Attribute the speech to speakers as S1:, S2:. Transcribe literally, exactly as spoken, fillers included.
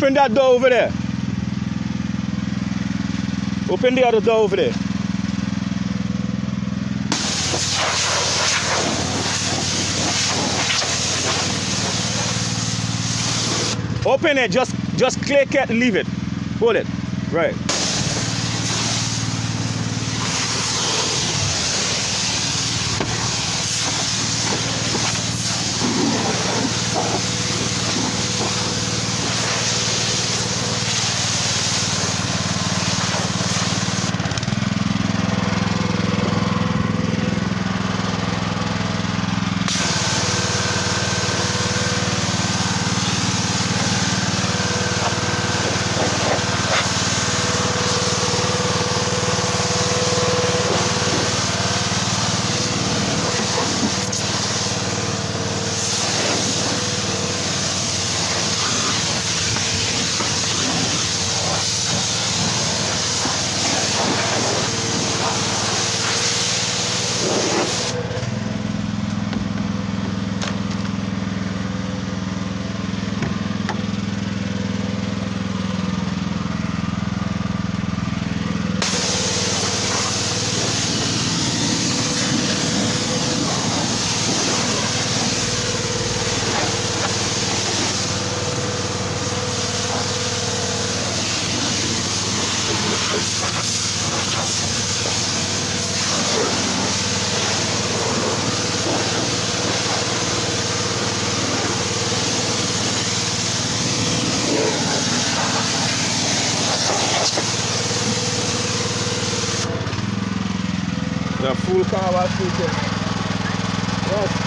S1: Open that door over there. Open the other door over there. Open it, just just click it, leave it. Hold it. Right. The full car wash feature. Yes.